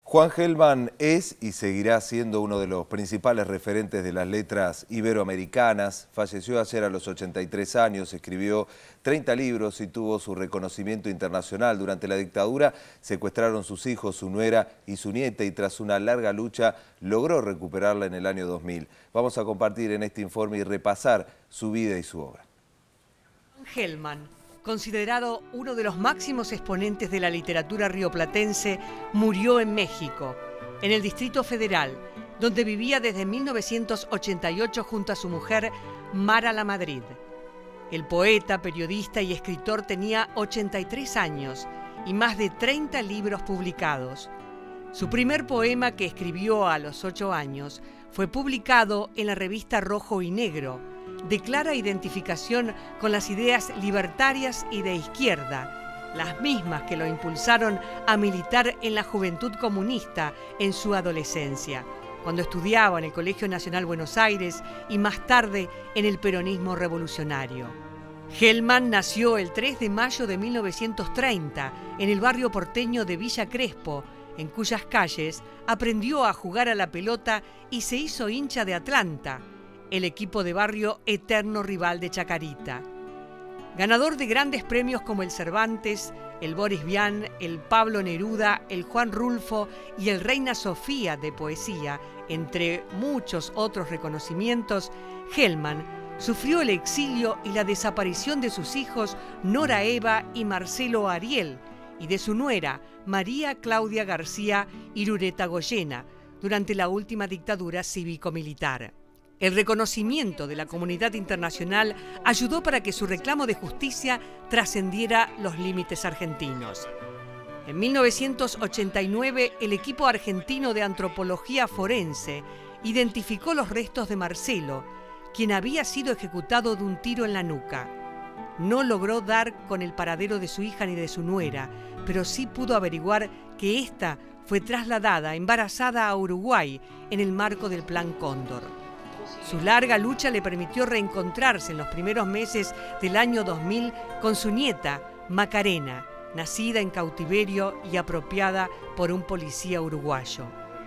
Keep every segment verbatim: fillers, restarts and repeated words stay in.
Juan Gelman es y seguirá siendo uno de los principales referentes de las letras iberoamericanas. Falleció ayer a los ochenta y tres años, escribió treinta libros y tuvo su reconocimiento internacional. Durante la dictadura secuestraron sus hijos, su nuera y su nieta, y tras una larga lucha logró recuperarla en el año dos mil. Vamos a compartir en este informe y repasar su vida y su obra. Juan Gelman, considerado uno de los máximos exponentes de la literatura rioplatense, murió en México, en el Distrito Federal, donde vivía desde mil novecientos ochenta y ocho junto a su mujer, Mara Lamadrid. El poeta, periodista y escritor tenía ochenta y tres años y más de treinta libros publicados. Su primer poema, que escribió a los ocho años, fue publicado en la revista Rojo y Negro, de clara identificación con las ideas libertarias y de izquierda, las mismas que lo impulsaron a militar en la Juventud Comunista en su adolescencia, cuando estudiaba en el Colegio Nacional Buenos Aires y más tarde en el peronismo revolucionario. Gelman nació el tres de mayo de mil novecientos treinta en el barrio porteño de Villa Crespo, en cuyas calles aprendió a jugar a la pelota y se hizo hincha de Atlanta, el equipo de barrio eterno rival de Chacarita. Ganador de grandes premios como el Cervantes, el Boris Vian, el Pablo Neruda, el Juan Rulfo y el Reina Sofía de poesía, entre muchos otros reconocimientos, Gelman sufrió el exilio y la desaparición de sus hijos Nora Eva y Marcelo Ariel, y de su nuera María Claudia García Irureta Goyena, durante la última dictadura cívico-militar. El reconocimiento de la comunidad internacional ayudó para que su reclamo de justicia trascendiera los límites argentinos. En mil novecientos ochenta y nueve, el equipo argentino de antropología forense identificó los restos de Marcelo, quien había sido ejecutado de un tiro en la nuca. No logró dar con el paradero de su hija ni de su nuera, pero sí pudo averiguar que ésta fue trasladada embarazada a Uruguay en el marco del Plan Cóndor. Su larga lucha le permitió reencontrarse en los primeros meses del año dos mil con su nieta, Macarena, nacida en cautiverio y apropiada por un policía uruguayo.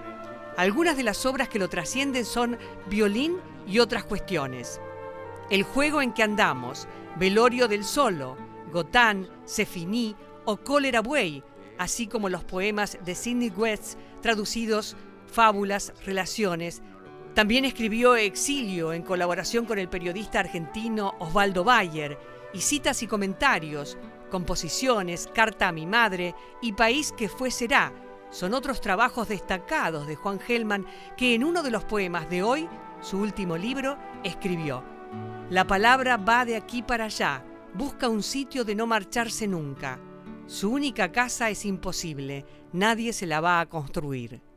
Algunas de las obras que lo trascienden son Violín y otras cuestiones, El juego en que andamos, Velorio del Solo, Gotán, Se finí o Cólera buey, así como los poemas de Sidney West traducidos, Fábulas, Relaciones. También escribió Exilio en colaboración con el periodista argentino Osvaldo Bayer, y Citas y comentarios, Composiciones, Carta a mi madre y País que fue será. Son otros trabajos destacados de Juan Gelman, que en uno de los poemas de hoy, su último libro, escribió: La palabra va de aquí para allá, busca un sitio de no marcharse nunca. Su única casa es imposible, nadie se la va a construir.